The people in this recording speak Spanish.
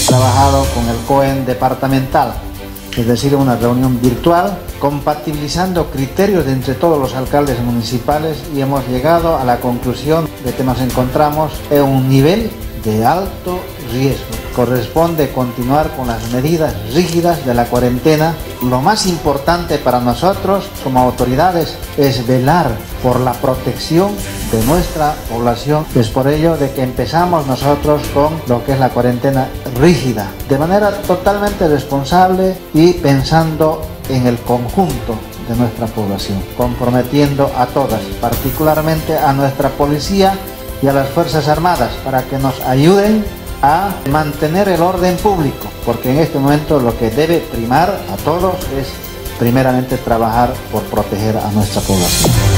trabajado con el COEN departamental, es decir, una reunión virtual, compatibilizando criterios de entre todos los alcaldes municipales, y hemos llegado a la conclusión de que nos encontramos en un nivel de alto riesgo. Corresponde continuar con las medidas rígidas de la cuarentena. Lo más importante para nosotros como autoridades es velar por la protección de nuestra población. Es por ello de que empezamos nosotros con lo que es la cuarentena rígida, de manera totalmente responsable y pensando en el conjunto de nuestra población, comprometiendo a todas, particularmente a nuestra policía y a las Fuerzas Armadas, para que nos ayuden a mantener el orden público, porque en este momento lo que debe primar a todos es primeramente trabajar por proteger a nuestra población.